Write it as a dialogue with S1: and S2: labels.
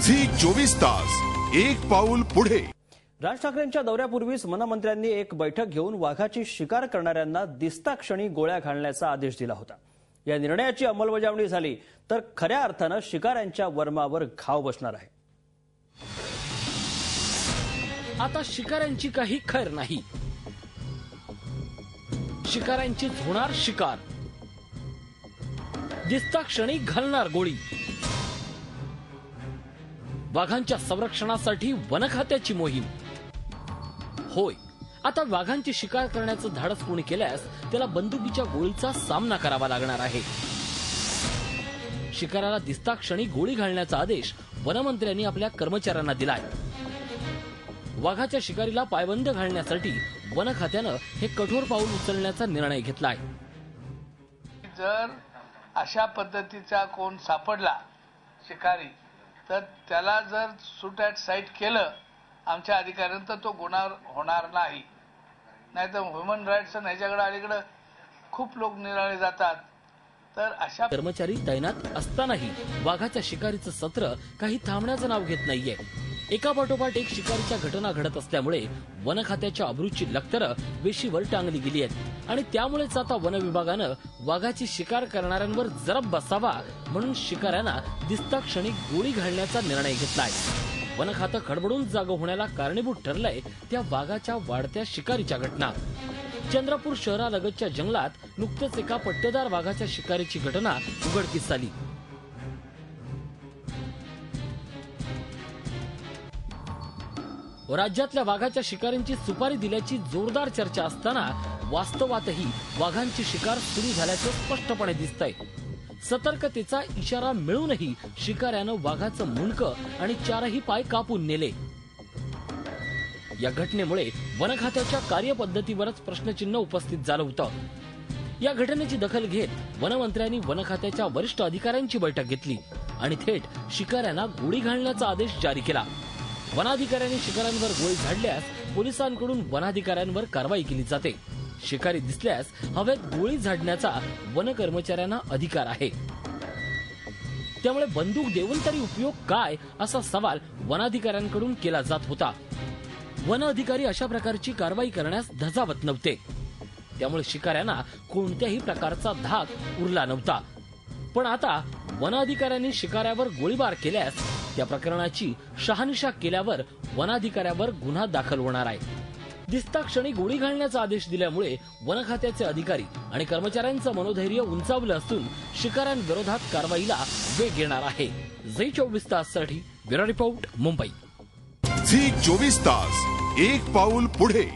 S1: Zee 24 Taas एक पाऊल पुढे।
S2: राज ठाकरेंच्या दौऱ्यापूर्वीच वनमंत्र्यांनी एक बैठक घेऊन वाघाची शिकार करणाऱ्यांना दिसता क्षणी गोळ्या घालण्याचा आदेश दिला होता। या निर्णयाची अंमलबजावणी झाली तर खऱ्या अर्थाने शिकाऱ्यांच्या वर्मावर घाव बसणार आहे।
S3: आता शिकाऱ्यांची काही खैर नाही। शिकाऱ्यांची होणार शिकार, दिसता क्षणी घालणार गोळी। वाघांच्या संरक्षणासाठी वन खात्याची मोहीम। होय, आता वाघांची शिकार करण्याचं धाडस कोणी केल्यास त्याला बंदुकीच्या गोळीचा सामना करावा लागणार आहे। शिकाराला दिसता क्षणी गोळी घालण्याचा आदेश वनमंत्र्यांनी आपल्या कर्मचाऱ्यांना दिलाय। वाघाच्या शिकारीला पायबंद घालण्यासाठी वन खात्यानं हे कठोर पाऊल उचलण्याचा निर्णय घेतलाय।
S4: जर अशा पद्धतीचा कोण सापडला शिकारी तर त्याला जर शूट ॲट साईट केलं आमच्या अधिकाऱ्यांना तर तो गुन्हा होणार नाही। नाहीतर ह्युमन राईट्स आणि ह्याच्याकडे अलीकडे खूप लोक निराळे जातात। तर अशा
S3: कर्मचारी तैनात असतानाही वाघाच्या शिकारीचं सत्र काही थांबण्याचं नाव घेत नाहीये। एकापाठोपाठ एक शिकारीच्या घटना घडत असल्यामुळे वन खात्याच्या अब्रूची लक्तरं वेशीवर टांगली गेली आहेत आणि त्यामुळेच आता वन विभागानं वाघाची शिकार करणाऱ्यांवर जरब बसावा म्हणून शिकाऱ्यांना दिसता क्षणी गोळी घालण्याचा निर्णय घेतलाय। वन खातं खडबडून जागं होण्याला कारणीभूत ठरलंय त्या वाघाच्या वाढत्या शिकारीच्या घटना। चंद्रपूर शहरालगतच्या जंगलात नुकतेच एका पट्टेदार वाघाच्या शिकारीची घटना उघडकीस आली। राज्यातल्या वाघाच्या शिकारींची सुपारी दिल्याची जोरदार चर्चा असताना वास्तवातही वाघांची शिकार सुरू झाल्याचं स्पष्टपणे दिसतंय। सतर्कतेचा इशारा मिळूनही शिकाऱ्यानं वाघाचं मुंडकं आणि चारही पाय कापून नेले। या घटनेमुळे वन खात्याच्या कार्यपद्धतीवरच प्रश्नचिन्ह उपस्थित झालं होतं। या घटनेची दखल घेत वनमंत्र्यांनी वन खात्याच्या वरिष्ठ अधिकाऱ्यांची बैठक घेतली आणि थेट शिकाऱ्यांना गोळी घालण्याचा आदेश जारी केला। वनाधिकाऱ्यांनी शिकाऱ्यांवर गोळी झाडल्यास पोलिसांकडून वनाधिकाऱ्यांवर कारवाई केली जाते। शिकारी दिसल्यास हवेत गोळी झाडण्याचा वन कर्मचाऱ्यांना अधिकार आहे। त्यामुळे बंदूक देऊन तरी उपयोग काय असा सवाल वनाधिकाऱ्यांकडून केला जात होता। वन अधिकारी अशा प्रकारची कारवाई करण्यास धजावत नव्हते। त्यामुळे शिकाऱ्यांना कोणत्याही प्रकारचा धाक उरला नव्हता। पण आता वन अधिकाऱ्यांनी शिकाऱ्यावर गोळीबार केल्यास त्या प्रकरणाची शहानिशा केल्यावर वनाधिकाऱ्यावर गुन्हा दाखल होणार आहे। दिसता क्षणी गोळी घालण्याचा आदेश दिल्यामुळे वन खात्याचे अधिकारी आणि कर्मचाऱ्यांचं मनोधैर्य उंचावलं असून शिकाऱ्यांविरोधात कारवाईला वेग येणार आहे। झी 24 ताससाठी bureau report, Mumbai.
S1: Zee 24 Taas एक पाऊल पुढे।